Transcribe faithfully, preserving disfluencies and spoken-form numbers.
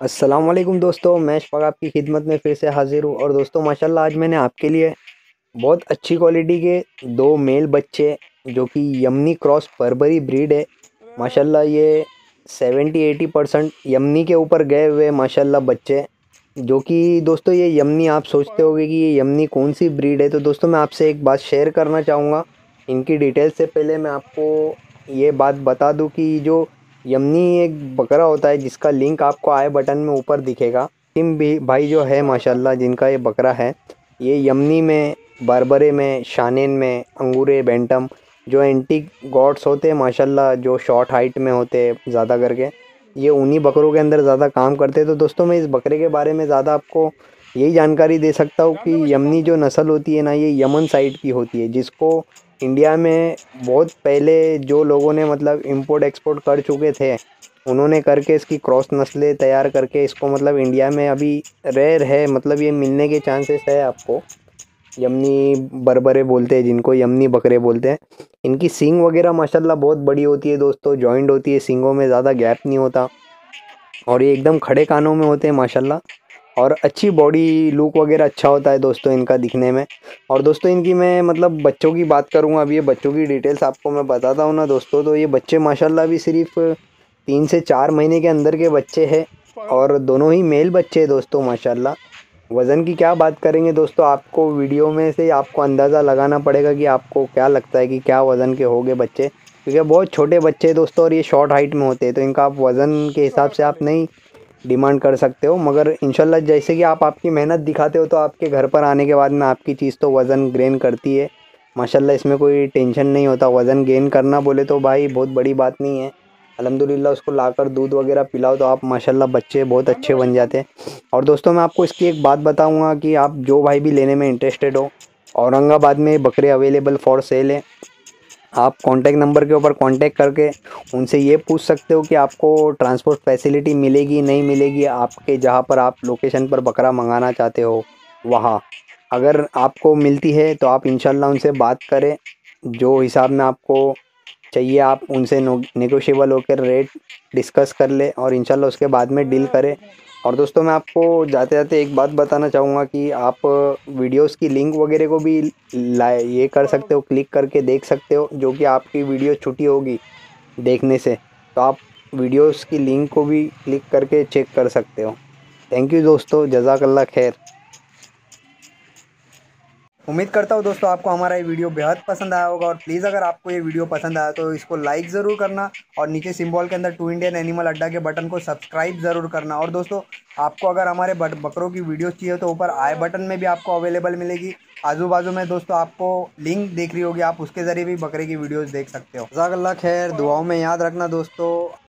अस्सलाम वालेकुम दोस्तों, मैं शफाक आपकी खिदमत में फिर से हाज़िर हूँ। और दोस्तों माशाल्लाह आज मैंने आपके लिए बहुत अच्छी क्वालिटी के दो मेल बच्चे जो कि यमनी क्रॉस बर्बरी ब्रीड है। माशाल्लाह ये सेवेंटी एटी परसेंट यमनी के ऊपर गए हुए माशाल्लाह बच्चे, जो कि दोस्तों ये यमनी आप सोचते होगे कि ये यमनी कौन सी ब्रीड है। तो दोस्तों मैं आपसे एक बात शेयर करना चाहूँगा। इनकी डिटेल से पहले मैं आपको ये बात बता दूं कि जो यमनी एक बकरा होता है जिसका लिंक आपको आई बटन में ऊपर दिखेगा, टिम भी भाई जो है माशाल्लाह जिनका ये बकरा है, ये यमनी में, बारबरे में, शानेन में, अंगूरे, बैंटम जो एंटीक गॉड्स होते हैं माशाल्लाह, जो शॉर्ट हाइट में होते हैं ज़्यादा करके, ये उन्हीं बकरों के अंदर ज़्यादा काम करते हैं। तो दोस्तों मैं इस बकरे के बारे में ज़्यादा आपको यही जानकारी दे सकता हूँ कि यमनी जो नस्ल होती है ना, ये यमन साइड की होती है, जिसको इंडिया में बहुत पहले जो लोगों ने मतलब इंपोर्ट एक्सपोर्ट कर चुके थे, उन्होंने करके इसकी क्रॉस नस्लें तैयार करके इसको मतलब इंडिया में अभी रेयर है, मतलब ये मिलने के चांसेस है आपको। यमनी बरबरे बोलते हैं जिनको, यमनी बकरे बोलते हैं। इनकी सींग वगैरह माशाल्लाह बहुत बड़ी होती है दोस्तों, जॉइंट होती है, सींगों में ज़्यादा गैप नहीं होता, और ये एकदम खड़े कानों में होते हैं माशाल्लाह। और अच्छी बॉडी लुक वगैरह अच्छा होता है दोस्तों इनका दिखने में। और दोस्तों इनकी मैं मतलब बच्चों की बात करूँगा, अभी ये बच्चों की डिटेल्स आपको मैं बताता हूँ ना दोस्तों, तो ये बच्चे माशाल्लाह अभी सिर्फ तीन से चार महीने के अंदर के बच्चे हैं, और दोनों ही मेल बच्चे हैं दोस्तों माशाल्लाह। वज़न की क्या बात करेंगे दोस्तों, आपको वीडियो में से आपको अंदाज़ा लगाना पड़ेगा कि आपको क्या लगता है कि क्या वज़न के होंगे बच्चे, क्योंकि बहुत छोटे बच्चे हैं दोस्तों और ये शॉर्ट हाइट में होते हैं, तो इनका आप वज़न के हिसाब से आप नहीं डिमांड कर सकते हो। मगर इंशाल्लाह जैसे कि आप आपकी मेहनत दिखाते हो, तो आपके घर पर आने के बाद में आपकी चीज़ तो वज़न गेन करती है माशाल्लाह, इसमें कोई टेंशन नहीं होता। वज़न गेन करना बोले तो भाई बहुत बड़ी बात नहीं है, अल्हम्दुलिल्लाह उसको लाकर दूध वगैरह पिलाओ तो आप माशाल्लाह बच्चे बहुत अच्छे बन जाते हैं। और दोस्तों मैं आपको इसकी एक बात बताऊंगा कि आप जो भाई भी लेने में इंटरेस्टेड हो, औरंगाबाद में बकरे अवेलेबल फॉर सेल है। आप कॉन्टैक्ट नंबर के ऊपर कॉन्टैक्ट करके उनसे ये पूछ सकते हो कि आपको ट्रांसपोर्ट फैसिलिटी मिलेगी नहीं मिलेगी, आपके जहाँ पर आप लोकेशन पर बकरा मंगाना चाहते हो वहाँ। अगर आपको मिलती है तो आप इंशाल्लाह उनसे बात करें, जो हिसाब में आपको चाहिए आप उनसे नेगोशिएबल होकर रेट डिस्कस कर ले, और इंशाल्लाह उसके बाद में डील करें। और दोस्तों मैं आपको जाते जाते एक बात बताना चाहूँगा कि आप वीडियोस की लिंक वगैरह को भी ला ये कर सकते हो, क्लिक करके देख सकते हो, जो कि आपकी वीडियो छुट्टी होगी देखने से, तो आप वीडियोस की लिंक को भी क्लिक करके चेक कर सकते हो। थैंक यू दोस्तों, जज़ाकल्लाह खैर। उम्मीद करता हूँ दोस्तों आपको हमारा ये वीडियो बेहद पसंद आया होगा, और प्लीज़ अगर आपको ये वीडियो पसंद आया तो इसको लाइक ज़रूर करना, और नीचे सिंबल के अंदर टू इंडियन एनिमल अड्डा के बटन को सब्सक्राइब ज़रूर करना। और दोस्तों आपको अगर हमारे बकरों की वीडियोस चाहिए तो ऊपर आई बटन में भी आपको अवेलेबल मिलेगी, आजू बाजू में दोस्तों आपको लिंक देख रही होगी, आप उसके ज़रिए भी बकरे की वीडियोज़ देख सकते हो। जज़ाकल्लाह खैर, दुआओं में याद रखना दोस्तों।